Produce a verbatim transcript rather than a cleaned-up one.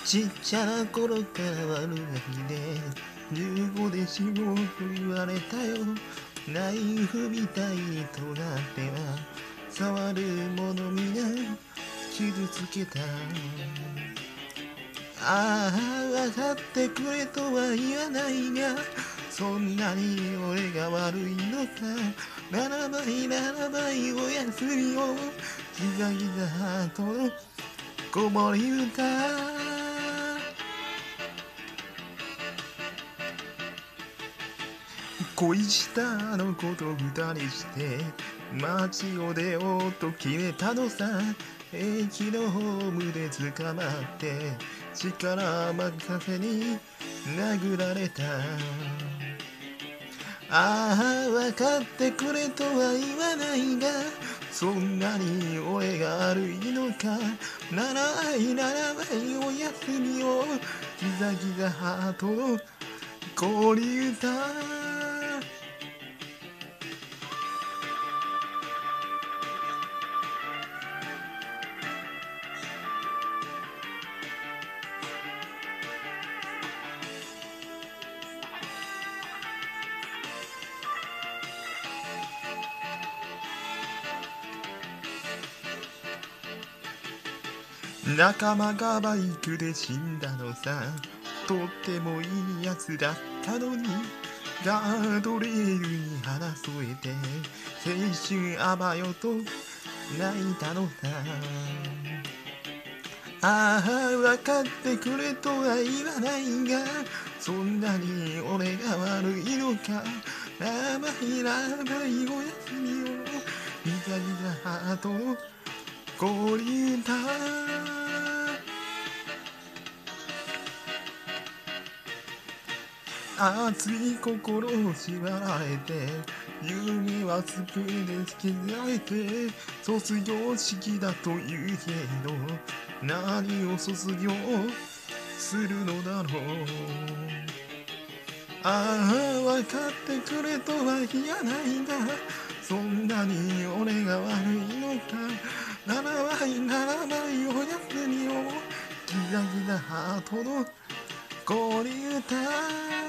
ちっちゃな頃から悪ガキでじゅうごで死亡と言われたよ。ナイフみたいに尖っては触る者皆傷つけた。ああ分かってくれとは言わないが、そんなに俺が悪いのか。ななばいななばいおやすみをギザギザハートの子守歌。恋したあの子と二人して街を出ようと決めたのさ。駅のホームで捕まって力任せに殴られた。ああ分かってくれとは言わないが、そんなに俺が悪いのか。ならないならないおやすみをギザギザハートの子守歌。仲間がバイクで死んだのさ。とってもいいやつだったのに、ガードレールに花添えて青春あばよと泣いたのさ。ああ分かってくれとは言わないが、そんなに俺が悪いのか。なばいなばいおやすみをギザギザハートの子守歌。熱い心を縛られて夢は机で削られて、卒業式だと言うけど何を卒業するのだろう。ああ分かってくれとは言わないが、そんなに俺が悪いのか。ならないならないおやすみをギザギザハートの子守歌。